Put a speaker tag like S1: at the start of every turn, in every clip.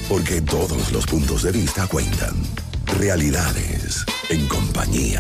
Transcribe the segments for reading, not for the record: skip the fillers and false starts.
S1: Porque todos los puntos de vista cuentan. Realidades en compañía.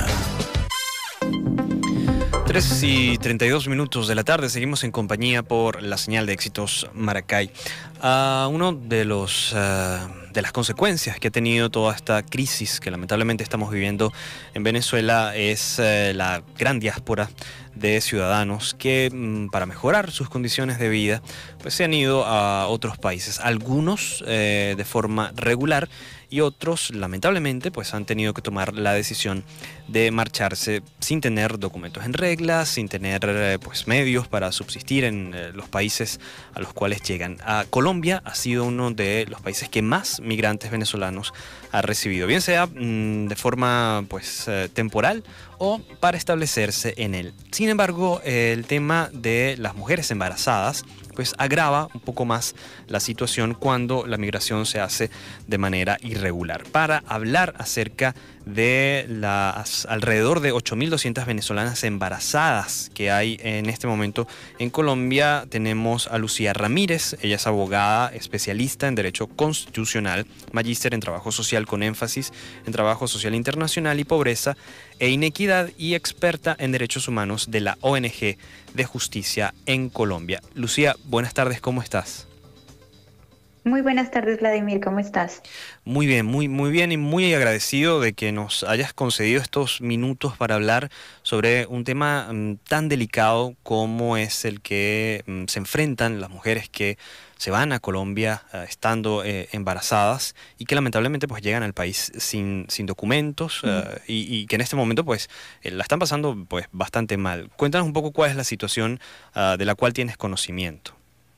S2: 3:32 de la tarde, seguimos en compañía por la señal de éxitos Maracay. Uno de las consecuencias que ha tenido toda esta crisis que lamentablemente estamos viviendo en Venezuela es la gran diáspora de ciudadanos que para mejorar sus condiciones de vida pues se han ido a otros países, algunos de forma regular y otros lamentablemente pues han tenido que tomar la decisión de marcharse sin tener documentos en regla, sin tener pues medios para subsistir en los países a los cuales llegan. Colombia ha sido uno de los países que más migrantes venezolanos ha recibido, bien sea de forma pues temporal o para establecerse en él. Sin embargo, el tema de las mujeres embarazadas pues agrava un poco más la situación cuando la migración se hace de manera irregular. Para hablar acerca de las alrededor de 8.200 venezolanas embarazadas que hay en este momento en Colombia, tenemos a Lucía Ramírez. Ella es abogada, especialista en Derecho Constitucional, magíster en Trabajo Social con énfasis en Trabajo Social Internacional y Pobreza e Inequidad y experta en Derechos Humanos de la ONG de Justicia en Colombia. Lucía, buenas tardes, ¿cómo estás?
S3: Muy buenas tardes, Vladimir, ¿cómo estás?
S2: Muy bien, muy bien y muy agradecido de que nos hayas concedido estos minutos para hablar sobre un tema tan delicado como es el que se enfrentan las mujeres que se van a Colombia estando embarazadas y que lamentablemente pues llegan al país sin documentos y que en este momento pues la están pasando pues bastante mal. Cuéntanos un poco cuál es la situación de la cual tienes conocimiento.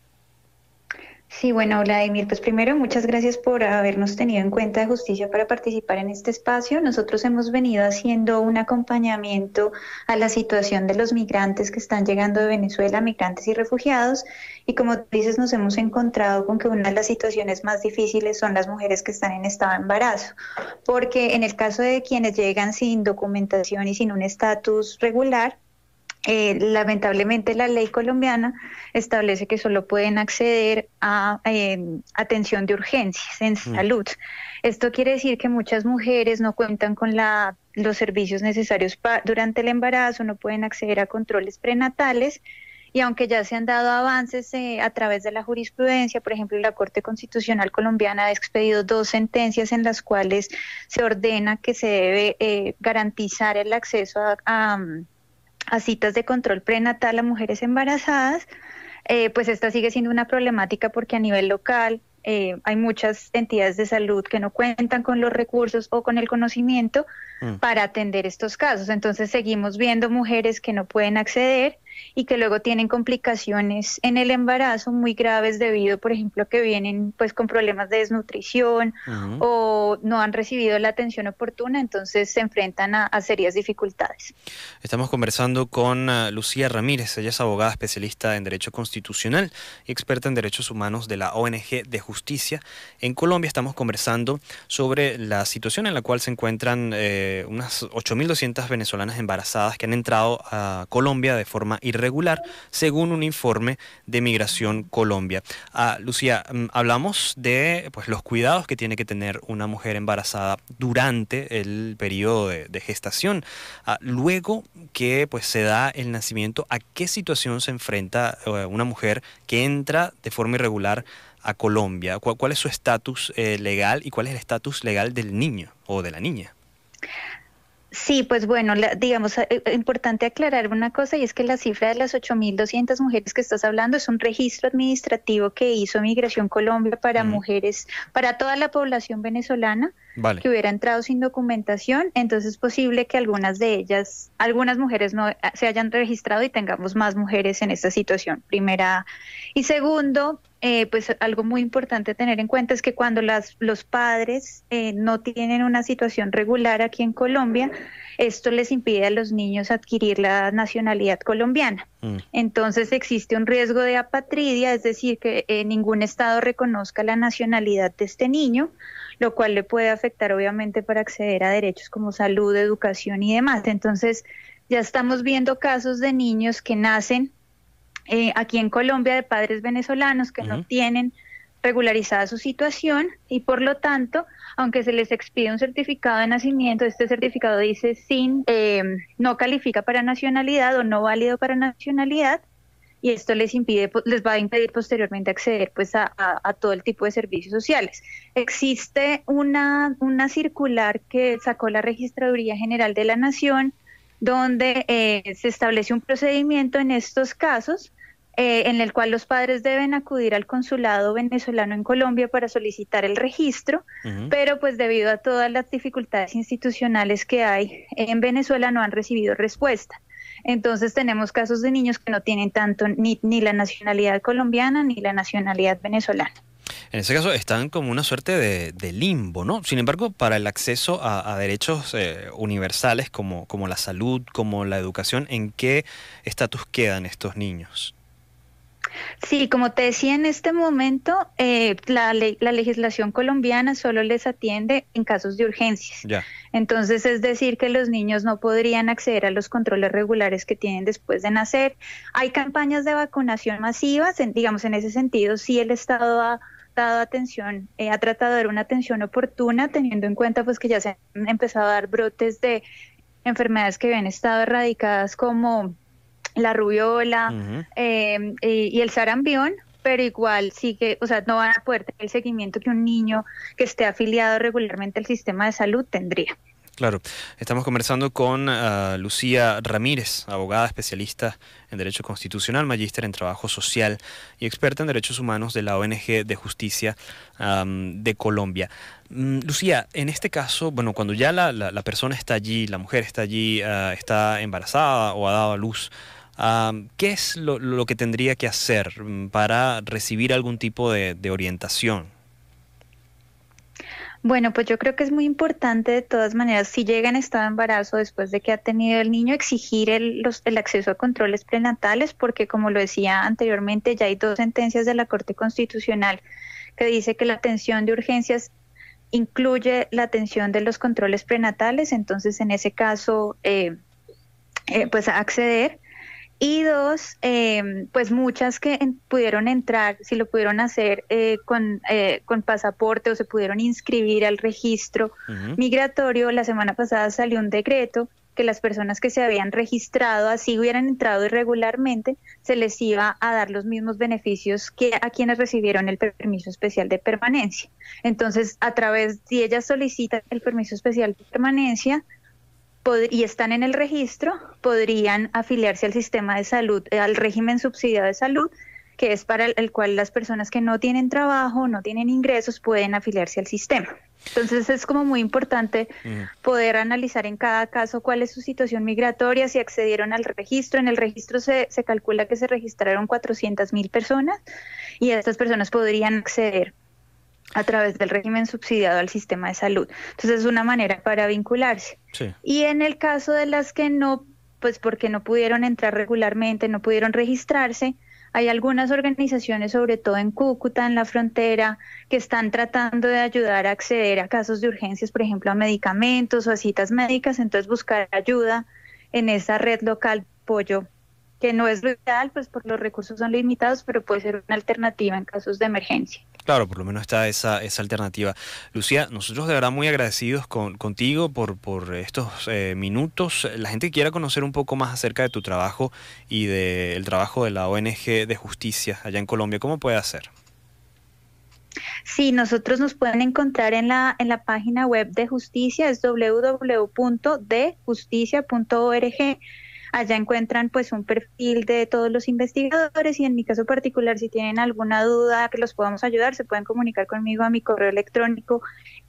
S3: Sí, bueno, Vladimir, pues primero muchas gracias por habernos tenido en cuenta de Justicia para participar en este espacio. Nosotros hemos venido haciendo un acompañamiento a la situación de los migrantes que están llegando de Venezuela, migrantes y refugiados, y como dices, nos hemos encontrado con que una de las situaciones más difíciles son las mujeres que están en estado de embarazo, porque en el caso de quienes llegan sin documentación y sin un estatus regular, lamentablemente la ley colombiana establece que solo pueden acceder a atención de urgencias en salud. Esto quiere decir que muchas mujeres no cuentan con los servicios necesarios durante el embarazo, no pueden acceder a controles prenatales. Y aunque ya se han dado avances a través de la jurisprudencia, por ejemplo, la Corte Constitucional colombiana ha expedido 2 sentencias en las cuales se ordena que se debe garantizar el acceso a citas de control prenatal a mujeres embarazadas, pues esta sigue siendo una problemática porque a nivel local hay muchas entidades de salud que no cuentan con los recursos o con el conocimiento para atender estos casos. Entonces seguimos viendo mujeres que no pueden acceder y que luego tienen complicaciones en el embarazo muy graves debido, por ejemplo, que vienen pues con problemas de desnutrición o no han recibido la atención oportuna, entonces se enfrentan a serias dificultades.
S2: Estamos conversando con Lucía Ramírez. Ella es abogada especialista en Derecho Constitucional y experta en Derechos Humanos de la ONG de Justicia en Colombia. Estamos conversando sobre la situación en la cual se encuentran unas 8.200 venezolanas embarazadas que han entrado a Colombia de forma irregular, según un informe de Migración Colombia. Lucía, hablamos de pues, los cuidados que tiene que tener una mujer embarazada durante el periodo de gestación. Luego que pues, se da el nacimiento, ¿a qué situación se enfrenta una mujer que entra de forma irregular a Colombia? ¿Cuál es su estatus legal y cuál es el estatus legal del niño o de la niña?
S3: Sí, pues bueno, digamos, importante aclarar una cosa, y es que la cifra de las 8.200 mujeres que estás hablando es un registro administrativo que hizo Migración Colombia para mujeres, para toda la población venezolana que hubiera entrado sin documentación. Entonces es posible que algunas mujeres no se hayan registrado y tengamos más mujeres en esta situación, primera. Y segundo, pues algo muy importante a tener en cuenta es que cuando los padres no tienen una situación regular aquí en Colombia, esto les impide a los niños adquirir la nacionalidad colombiana. Entonces existe un riesgo de apatridia, es decir, que ningún estado reconozca la nacionalidad de este niño, lo cual le puede afectar obviamente para acceder a derechos como salud, educación y demás. Entonces ya estamos viendo casos de niños que nacen aquí en Colombia de padres venezolanos que no tienen regularizada su situación y por lo tanto, aunque se les expide un certificado de nacimiento, este certificado dice no califica para nacionalidad o no válido para nacionalidad, y esto les va a impedir posteriormente acceder pues a todo el tipo de servicios sociales. Existe una circular que sacó la Registraduría General de la Nación, donde se establece un procedimiento en estos casos, en el cual los padres deben acudir al consulado venezolano en Colombia para solicitar el registro, pero pues debido a todas las dificultades institucionales que hay en Venezuela no han recibido respuesta. Entonces tenemos casos de niños que no tienen tanto ni la nacionalidad colombiana ni la nacionalidad venezolana.
S2: En ese caso están como una suerte de limbo, ¿no? Sin embargo, para el acceso a derechos universales como la salud, como la educación, ¿en qué estatus quedan estos niños?
S3: Sí, como te decía, en este momento la legislación colombiana solo les atiende en casos de urgencias.
S2: Ya.
S3: Entonces, es decir, que los niños no podrían acceder a los controles regulares que tienen después de nacer. Hay campañas de vacunación masivas, digamos, en ese sentido, sí el Estado ha dado atención, ha tratado de dar una atención oportuna, teniendo en cuenta pues que ya se han empezado a dar brotes de enfermedades que habían estado erradicadas como la rubiola y el sarampión, pero igual sigue, o sea, no van a poder tener el seguimiento que un niño que esté afiliado regularmente al sistema de salud tendría.
S2: Claro, estamos conversando con Lucía Ramírez, abogada especialista en Derecho Constitucional, magíster en Trabajo Social y experta en Derechos Humanos de la ONG de Justicia de Colombia. Lucía, en este caso, bueno, cuando ya la persona está allí, la mujer está allí, está embarazada o ha dado a luz, ¿qué es lo que tendría que hacer para recibir algún tipo de orientación?
S3: Bueno, pues yo creo que es muy importante de todas maneras, si llega en estado de embarazo después de que ha tenido el niño, exigir el acceso a controles prenatales, porque como lo decía anteriormente, ya hay 2 sentencias de la Corte Constitucional que dice que la atención de urgencias incluye la atención de los controles prenatales, entonces en ese caso, pues acceder. Y 2, pues muchas que pudieron entrar, si lo pudieron hacer con pasaporte o se pudieron inscribir al registro migratorio. La semana pasada salió un decreto que las personas que se habían registrado, así hubieran entrado irregularmente, se les iba a dar los mismos beneficios que a quienes recibieron el permiso especial de permanencia. Entonces, si ellas solicitan el permiso especial de permanencia, y están en el registro, podrían afiliarse al sistema de salud, al régimen subsidiado de salud, que es para el cual las personas que no tienen trabajo, no tienen ingresos, pueden afiliarse al sistema. Entonces es como muy importante poder analizar en cada caso cuál es su situación migratoria, si accedieron al registro. En el registro se calcula que se registraron 400.000 personas y estas personas podrían acceder a través del régimen subsidiado al sistema de salud. Entonces es una manera para vincularse.
S2: Sí.
S3: Y en el caso de las que no, pues porque no pudieron entrar regularmente, no pudieron registrarse, hay algunas organizaciones, sobre todo en Cúcuta, en la frontera, que están tratando de ayudar a acceder a casos de urgencias, por ejemplo, a medicamentos o a citas médicas, entonces buscar ayuda en esa red local de apoyo, que no es lo ideal, pues por los recursos son limitados, pero puede ser una alternativa en casos de emergencia.
S2: Claro, por lo menos está esa alternativa. Lucía, nosotros de verdad muy agradecidos contigo por estos minutos. La gente que quiera conocer un poco más acerca de tu trabajo y del trabajo de la ONG de Justicia allá en Colombia, ¿cómo puede hacer?
S3: Sí, nosotros nos pueden encontrar en la página web de Justicia, es www.dejusticia.org. Allá encuentran pues un perfil de todos los investigadores y en mi caso particular, si tienen alguna duda que los podamos ayudar, se pueden comunicar conmigo a mi correo electrónico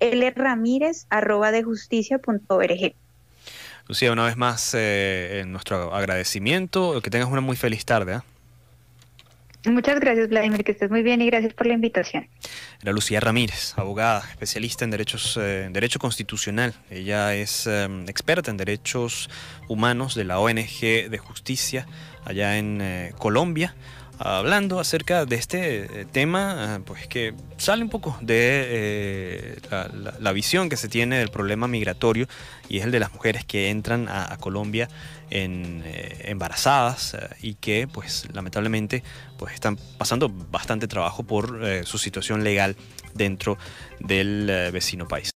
S3: lramirez@dejusticia.org.
S2: Lucía, una vez más nuestro agradecimiento, que tengas una muy feliz tarde.
S3: Muchas gracias, Vladimir, que estés muy bien y gracias por la invitación.
S2: Era Lucía Ramírez, abogada, especialista en derecho constitucional. Ella es experta en derechos humanos de la ONG de Justicia allá en Colombia. hablando acerca de este tema, pues que sale un poco de la visión que se tiene del problema migratorio, y es el de las mujeres que entran a Colombia embarazadas y que pues lamentablemente pues están pasando bastante trabajo por su situación legal dentro del vecino país.